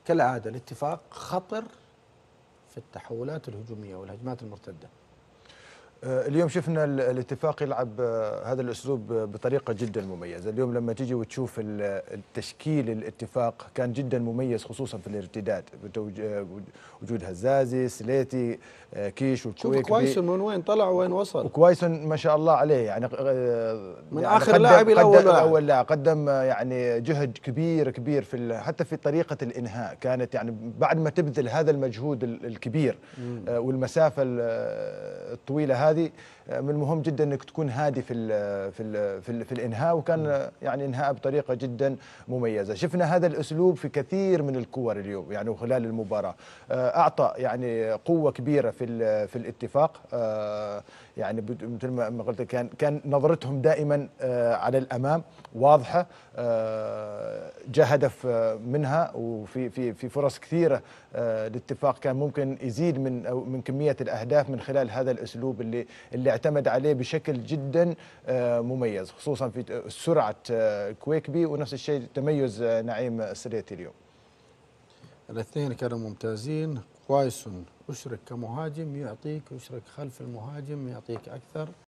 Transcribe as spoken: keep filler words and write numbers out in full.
كالعادة الاتفاق خطر في التحولات الهجومية والهجمات المرتدة. اليوم شفنا الاتفاق يلعب هذا الاسلوب بطريقه جدا مميزه. اليوم لما تيجي وتشوف التشكيل الاتفاق كان جدا مميز، خصوصا في الارتداد، وجود هزازي، سليتي، كيش شوف والكويكبي. كويسون من وين طلع وين وصل، وكويسون ما شاء الله عليه، يعني من يعني اخر لاعب الى اول لاعب. اول لاعب قدم يعني جهد كبير كبير في حتى في طريقه الانهاء. كانت يعني بعد ما تبذل هذا المجهود الكبير مم. والمسافه الطويله هذه، من المهم جدا انك تكون هادي في ال في ال في, ال في الانهاء، وكان يعني انهاء بطريقه جدا مميزه. شفنا هذا الاسلوب في كثير من الكور اليوم يعني وخلال المباراه. اعطى يعني قوه كبيره في في الاتفاق. يعني مثل ما قلت كان كان نظرتهم دائما على الامام واضحه. جاء هدف منها، وفي في في فرص كثيره الاتفاق كان ممكن يزيد من أو من كميه الاهداف من خلال هذا الاسلوب اللي اللي اعتمد عليه بشكل جدا مميز، خصوصا في سرعه كويكبي ونفس الشيء تميز نعيم السريتي اليوم. الاثنين كانوا ممتازين. كويسون اشرك كمهاجم يعطيك، يشرك خلف المهاجم يعطيك اكثر.